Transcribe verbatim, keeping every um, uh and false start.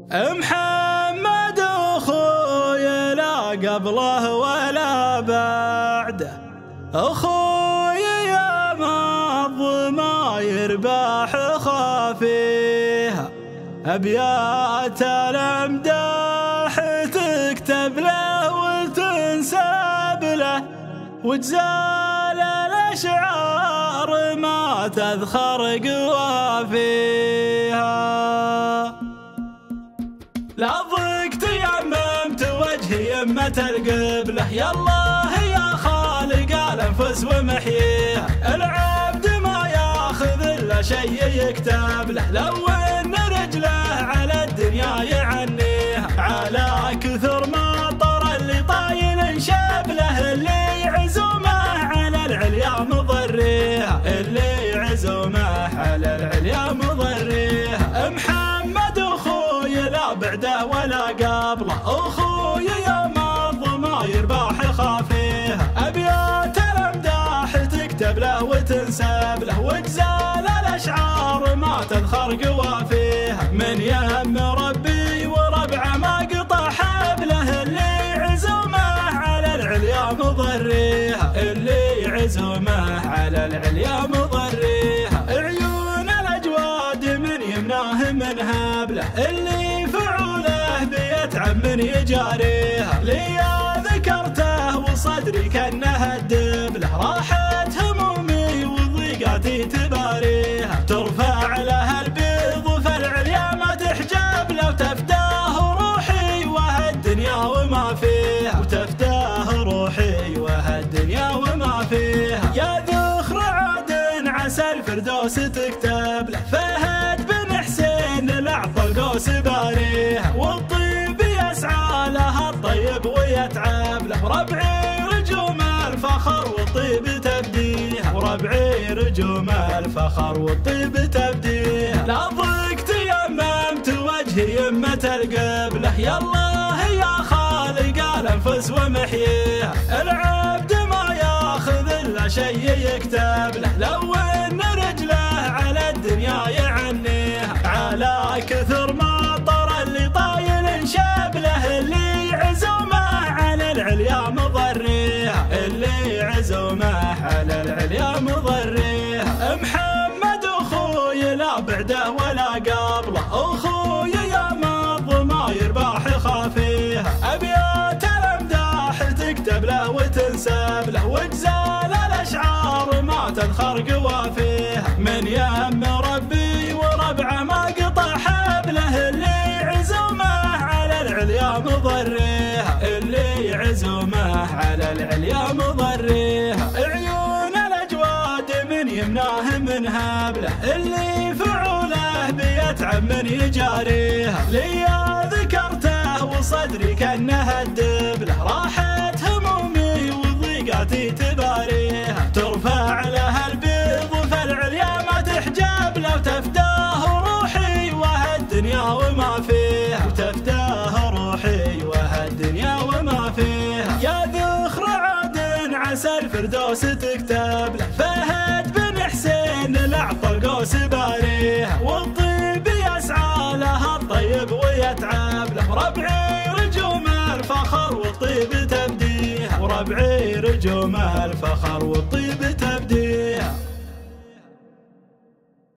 محمد أخوي لا قبله ولا بعده، أخوي يا ماض ما يرباح خافيها، أبيات الأمداح تكتب له وتنسب له، وجزال الأشعار ما تذخر قوافيها. لا ضقت يممت وجهي يمة القبلة، يا الله يا خالق الأنفس ومحييها، العبد ما ياخذ إلا شيء يكتب له، لو إن رجله على الدنيا يعنيها، على كثر ما طر اللي طايل شبله، اللي يعزمه على العليا مضريها، اللي يعزمه على العليا مضريها. محمد أخوي لا بعده ولا قبله، أخوي يا ماض ما يرباح خافيها، أبيات الأمداح تكتب له وتنسب له، وجزال الأشعار ما تذخر قوافيها، من يم ربي وربعه ما قطع حبله، اللي يعزمه على العليا مضريها، اللي يعزمه على العليا مضريها. عيون الأجواد من يمناه من هبله، اللي فعوله بيتعب من يجاريها، ليا ذكرته وصدري كأنه الدبله، راحت همومي وضيقاتي تباريها، ترفع لها البيض فالعليا ما تحجب له، وتفداه روحي وهالدنيا وما فيها، وتفداه روحي وهالدنيا وما فيها. يا ذخر عاد عسى الفردوس تكتب له، فهد بن حسين الأعطى القوس باريها، والطيب يسعى لها الطيب ويتعب له، وربعي رجوم الفخر والطيب تبديها، وربعي رجوم الفخر والطيب تبديها. لا ضقت يممت وجهي يمة القبلة، يا الله يا خالق الأنفس ومحييها، العبد ما ياخذ إلا شيء يكتب له، لو إن رجله على الدنيا يعنيها، على كثر ما طر اللي طايل شبله، اللي يعزمه على العليا مضريها، اللي يعزمه على العليا مضريها. محمد أخوي لا بعده ولا قبله، أخوي يا ماض ما يرباح خافيها، أبيات الأمداح تكتب له وتنسب له، وجزال الأشعار ما تذخر قوافيها، من يم ربي وربعه ما قطع حبله، اللي يعزمه على العليا مضريها، اللي يعزمه على العليا مضريها. عيون الأجواد من يمناه من هبله، اللي فعوله بيتعب من يجاريها، ليا ذكرته وصدري كأنه الدبله، راحت همومي وضيقاتي تباريها، ترفع لها البيض فالعليا ما تحجب له، وتفداه روحي وهالدنيا وما فيها، وتفداه روحي وهالدنيا وما فيها. يا ذخر عاد عسى الفردوس تكتب له، فهد بن حسين الأعطى القوس باريها، والطيب يسعى لها الطيب ويتعب له، وربعي رجوم الفخر والطيب تبديها، وربعي رجوم الفخر والطيب تبديها.